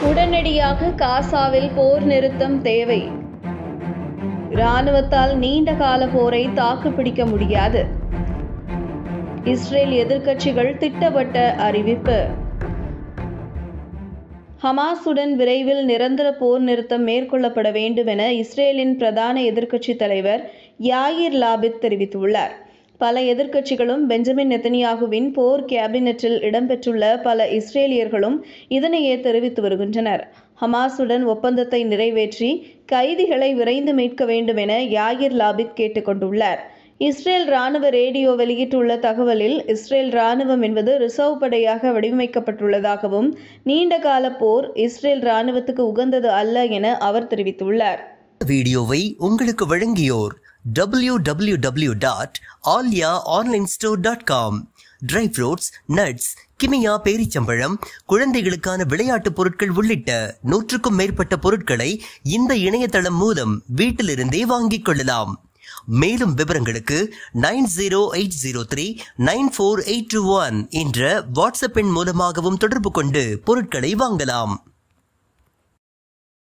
உடனடியாக காசாவில் போர் நிறுத்தம் தேவை. இராணுவத்தால் நீண்ட கால போரை தாக்குப்பிடிக்க முடியாது. இஸ்ரேல் எதிர்க்கட்சிகள் திட்டவட்ட அறிவிப்பு. ஹமாஸுடன் விரைவில் நிரந்தர போர் நிறுத்தம் மேற்கொள்ளப்பட வேண்டும் என இஸ்ரேலின் பிரதான எதிர்க்கட்சி தலைவர் யாயிர் லாபித் தெரிவித்துள்ளார். பல எதிர்க்கட்சிகளும் பெஞ்சமின் நெத்தனியாகுவின் போர் கேபினெட்டில் இடம்பெற்றுள்ள பல இஸ்ரேலியர்களும் இதனையே தெரிவித்து வருகின்றனர். ஹமாஸுடன் ஒப்பந்தத்தை நிறைவேற்றி கைதிகளை விரைந்து மீட்க வேண்டும் என யாயிர் லாபித் கேட்டுக்கொண்டுள்ளார். இஸ்ரேல் ராணுவ ரேடியோ வெளியிட்டுள்ள தகவலில் இஸ்ரேல் ராணுவம் என்பது ரிசர்வ் படையாக வடிவமைக்கப்பட்டுள்ளதாகவும் நீண்டகால போர் இஸ்ரேல் ராணுவத்துக்கு உகந்தது அல்ல என அவர் தெரிவித்துள்ளார். வீடியோவை உங்களுக்கு வழங்கியோர் www.alyaonlinestore.com. ட்ரை ஃப்ரூட்ஸ், நட்ஸ், கிமியா பேரிச்சம்பழம், குழந்தைகளுக்கான விளையாட்டு பொருட்கள் உள்ளிட்ட 100க்கும் மேற்பட்ட பொருட்களை இந்த இணையதளம் மூலம் வீட்டிலிருந்தே வாங்கிக் கொள்ளலாம். மேலும் விவரங்களுக்கு 9080394821 என்ற வாட்ஸ்அப் எண் மூலமாகவும் தொடர்பு கொண்டு பொருட்களை வாங்கலாம்.